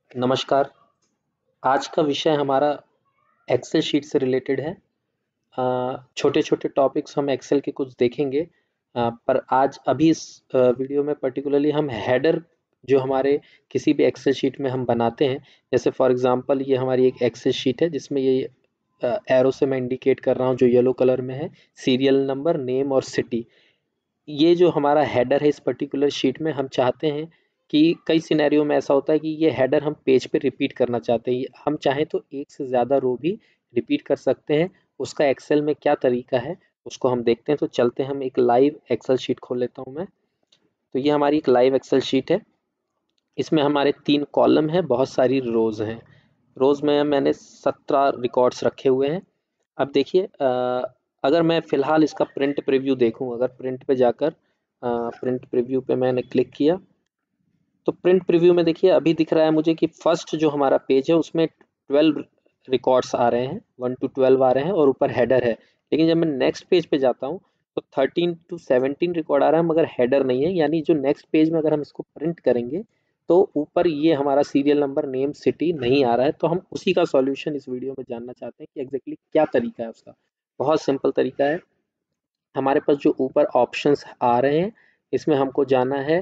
नमस्कार। आज का विषय हमारा एक्सेल शीट से रिलेटेड है। छोटे छोटे टॉपिक्स हम एक्सेल के कुछ देखेंगे। पर आज अभी इस वीडियो में पर्टिकुलरली हम हेडर जो हमारे किसी भी एक्सेल शीट में हम बनाते हैं, जैसे फॉर एग्जांपल ये हमारी एक एक्सेल शीट है जिसमें ये एरो से मैं इंडिकेट कर रहा हूँ जो येलो कलर में है, सीरियल नंबर, नेम और सिटी। ये जो हमारा हेडर है इस पर्टिकुलर शीट में हम चाहते हैं कि कई सिनेरियो में ऐसा होता है कि ये हेडर हम पेज पे रिपीट करना चाहते हैं। हम चाहें तो एक से ज़्यादा रो भी रिपीट कर सकते हैं। उसका एक्सेल में क्या तरीका है उसको हम देखते हैं। तो चलते हैं, हम एक लाइव एक्सेल शीट खोल लेता हूँ मैं। तो ये हमारी एक लाइव एक्सेल शीट है। इसमें हमारे 3 कॉलम हैं, बहुत सारी रोज़ हैं। रोज़ में मैंने 17 रिकॉर्ड्स रखे हुए हैं। अब देखिए, अगर मैं फ़िलहाल इसका प्रिंट प्रीव्यू देखूँ, अगर प्रिंट पे जाकर प्रिंट प्रीव्यू पे मैंने क्लिक किया तो प्रिंट प्रीव्यू में देखिए अभी दिख रहा है मुझे कि फर्स्ट जो हमारा पेज है उसमें 12 रिकॉर्ड्स आ रहे हैं, 1 to 12 आ रहे हैं और ऊपर हेडर है। लेकिन जब मैं नेक्स्ट पेज पे जाता हूँ तो 13 to 17 रिकॉर्ड आ रहा है मगर हेडर नहीं है। यानी जो नेक्स्ट पेज में अगर हम इसको प्रिंट करेंगे तो ऊपर ये हमारा सीरियल नंबर, नेम, सिटी नहीं आ रहा है। तो हम उसी का सॉल्यूशन इस वीडियो में जानना चाहते हैं कि एग्जैक्टली क्या तरीका है उसका। बहुत सिंपल तरीका है। हमारे पास जो ऊपर ऑप्शंस आ रहे हैं इसमें हमको जाना है,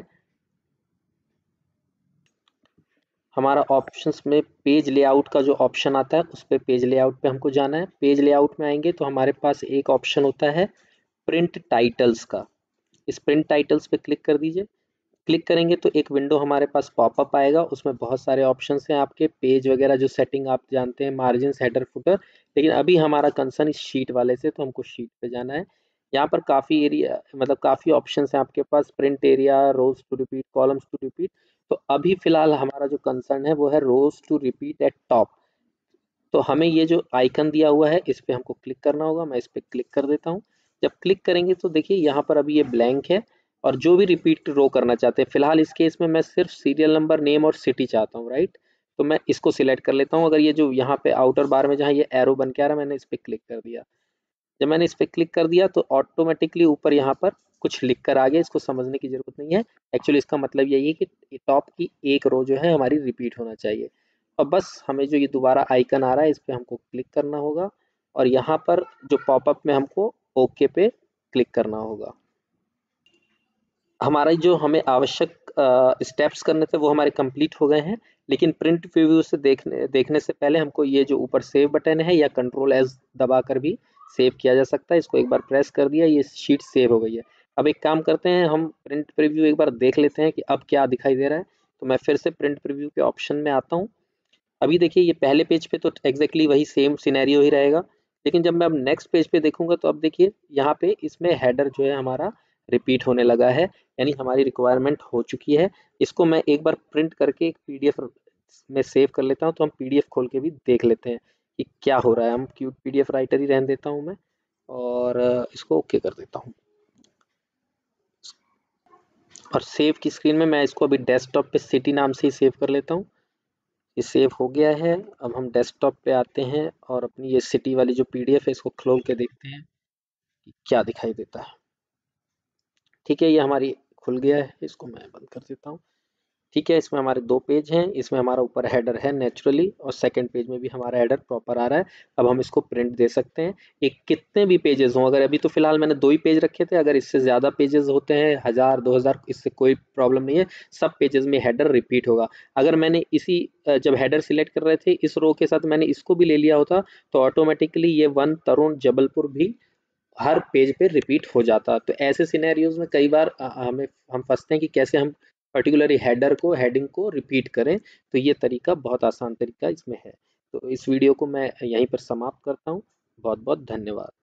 हमारा ऑप्शंस में पेज लेआउट का जो ऑप्शन आता है उस पे पेज लेआउट पे हमको जाना है। पेज लेआउट में आएंगे तो हमारे पास एक ऑप्शन होता है प्रिंट टाइटल्स का। इस प्रिंट टाइटल्स पे क्लिक कर दीजिए। क्लिक करेंगे तो एक विंडो हमारे पास पॉपअप आएगा, उसमें बहुत सारे ऑप्शंस हैं आपके पेज वगैरह जो सेटिंग आप जानते हैं, मार्जिन, हेडर, फुटर। लेकिन अभी हमारा कंसर्न इस शीट वाले से, तो हमको शीट पे जाना है। यहाँ पर काफ़ी एरिया, मतलब काफ़ी ऑप्शंस हैं आपके पास, print area, rows to repeat, columns to repeat. तो अभी फिलहाल हमारा जो कंसर्न है वो है rows to repeat at top. तो हमें ये जो आइकन दिया हुआ है इस पे हमको क्लिक करना होगा। मैं इस पे क्लिक कर देता हूँ। जब क्लिक करेंगे तो देखिए यहाँ पर अभी ये ब्लैंक है और जो भी रिपीट रो करना चाहते हैं, फिलहाल इस केस में मैं सिर्फ सीरियल नंबर, नेम और सिटी चाहता हूँ, राइट। तो मैं इसको सिलेक्ट कर लेता हूँ। अगर ये जो यहाँ पे आउटर बार में जहाँ ये एरो बन के आ रहा है, मैंने इस पे क्लिक कर दिया। जब मैंने इस पे क्लिक कर दिया तो ऑटोमेटिकली ऊपर यहाँ पर कुछ लिख कर आ गया। इसको समझने की जरूरत नहीं है। एक्चुअली इसका मतलब यही है कि टॉप की एक रो जो है हमारी रिपीट होना चाहिए। और बस हमें जो ये दोबारा आइकन आ रहा है इस पे हमको क्लिक करना होगा और यहाँ पर जो पॉपअप में हमको ओके पे क्लिक करना होगा। हमारा जो हमें आवश्यक स्टेप्स करने थे वो हमारे कंप्लीट हो गए हैं। लेकिन प्रिंट प्रीव्यू से देखने से पहले हमको ये जो ऊपर सेव बटन है या कंट्रोल एस दबाकर भी सेव किया जा सकता है। इसको एक बार प्रेस कर दिया, ये शीट सेव हो गई है। अब एक काम करते हैं, हम प्रिंट प्रीव्यू एक बार देख लेते हैं कि अब क्या दिखाई दे रहा है। तो मैं फिर से प्रिंट प्रीव्यू के ऑप्शन में आता हूँ। अभी देखिए ये पहले पेज पे तो एग्जैक्टली वही सेम सिनेरियो ही रहेगा। लेकिन जब मैं अब नेक्स्ट पेज पे देखूंगा तो अब देखिए यहाँ पे इसमें हेडर जो है हमारा रिपीट होने लगा है। यानी हमारी रिक्वायरमेंट हो चुकी है। इसको मैं एक बार प्रिंट करके एक पीडीएफ में सेव कर लेता हूँ। तो हम पीडीएफ खोल के भी देख लेते हैं कि क्या हो रहा है। हम क्यूट पीडीएफ राइटर ही रहने देता हूँ मैं और इसको ओके कर देता हूँ। और सेव की स्क्रीन में मैं इसको अभी डेस्कटॉप पे सिटी नाम से ही सेव कर लेता हूँ। ये सेव हो गया है। अब हम डेस्कटॉप पे आते हैं और अपनी ये सिटी वाली जो पीडीएफ है इसको खोल के देखते हैं कि क्या दिखाई देता है। ठीक है, ये हमारी खुल गया है। इसको मैं बंद कर देता हूँ। ठीक है, इसमें हमारे 2 पेज हैं। इसमें हमारा ऊपर हेडर है नेचुरली और सेकंड पेज में भी हमारा हेडर प्रॉपर आ रहा है। अब हम इसको प्रिंट दे सकते हैं। एक कितने भी पेजेस हों, अगर अभी तो फिलहाल मैंने 2 ही पेज रखे थे, अगर इससे ज़्यादा पेजेस होते हैं, 1000, 2000, इससे कोई प्रॉब्लम नहीं है। सब पेजेस में हेडर रिपीट होगा। अगर मैंने इसी जब हेडर सिलेक्ट कर रहे थे इस रो के साथ मैंने इसको भी ले लिया होता तो ऑटोमेटिकली ये वन तरुण जबलपुर भी हर पेज पे रिपीट हो जाता। तो ऐसे सिनेरियोज में कई बार हम फंसते हैं कि कैसे हम पर्टिकुलरली हेडर को, हेडिंग को रिपीट करें। तो ये तरीका बहुत आसान तरीका इसमें है। तो इस वीडियो को मैं यहीं पर समाप्त करता हूँ। बहुत बहुत धन्यवाद।